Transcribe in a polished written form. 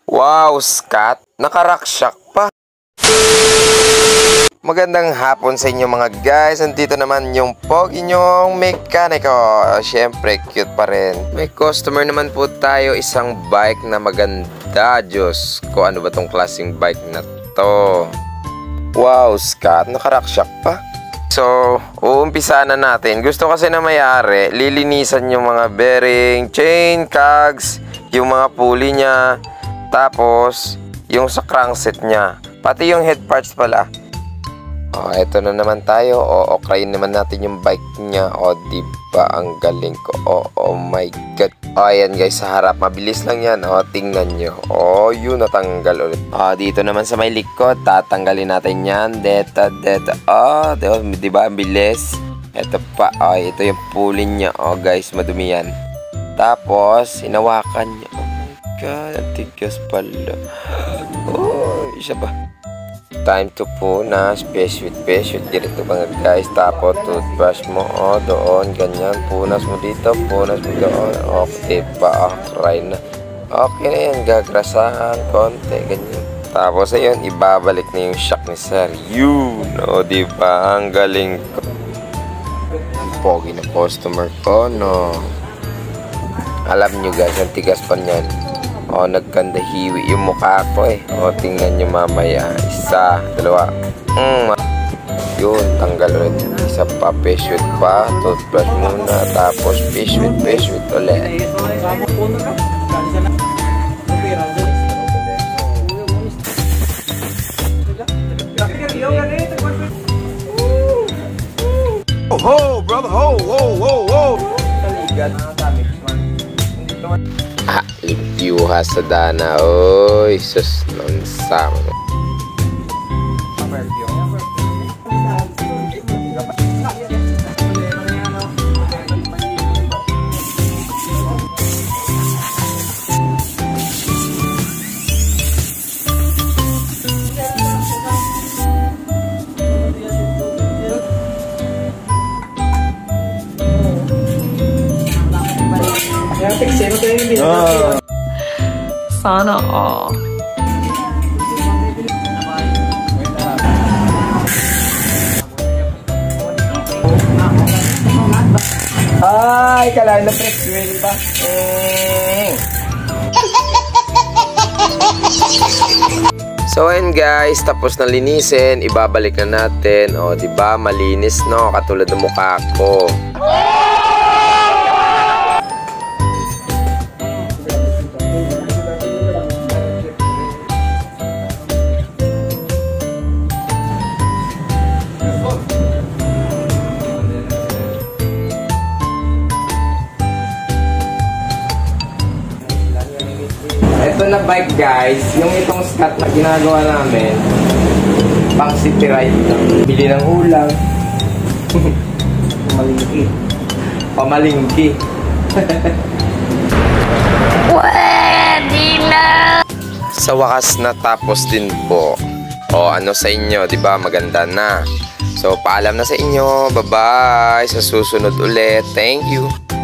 Wow, Scott, naka-rockshock pa. Magandang hapon sa inyo mga guys. Nandito naman yung pogi nyong mekaniko. Siyempre, cute pa rin. May customer naman po tayo, isang bike na maganda. Diyos ko, ano ba tong klaseng bike na to? Wow, Scott, naka-rockshock pa. So, uumpisa na natin. Gusto kasi na may-ari, lilinisan yung mga bearing, chain, cogs, yung mga pulley niya, tapos yung sa crankset niya, pati yung head parts pala. Oh, eto na naman tayo. Okrayin naman natin yung bike niya. Diba ang galing ko? Oh my god. Ayan guys, sa harap, mabilis lang yan. Tingnan nyo. Yun, natanggal ulit. Dito naman sa may likod, tatanggalin natin yan. Deta. Diba ang bilis? Eto pa. Ito yung pulley niya. Guys, madumi yan. Tapos, hinawakan niya. Oh my god, ang tigas pala. Isa ba? Time to punas, face with dito mga guys. Tapos toothbrush mo doon, ganyan, punas mo dito, punas mo doon. Okay pa, try na. Okay na yan, gagrasahan konti, ganyan. Tapos ayun, ibabalik na yung shock ni sir. Yun, diba ang galing ko. Pogi na customer ko, no. Alam nyo guys, ang tigas pa niyan. Nagkanda hiwi yung mukha ko eh. Tingnan nyo mamaya. Isa, dalawa. Yun, tanggal ulit. Isa pa, face with pa. Toothbrush muna. Tapos face with ulit. Ho, brother, ho. Limpyuha sa dana. Sus, nansama. Sana all. Ay, kalahin na pretzel ba? So ayun guys, tapos na linisin, ibabalik na natin. Diba, malinis no, katulad ng mukha ko. Ito na bike guys, yung itong Scott na ginagawa namin, pang city ride lang. Bili ng ulam. Pamalingki. Pwede na! Sa wakas natapos din po. Ano sa inyo, diba? Maganda na. So, paalam na sa inyo. Bye-bye. Sa susunod ulit. Thank you.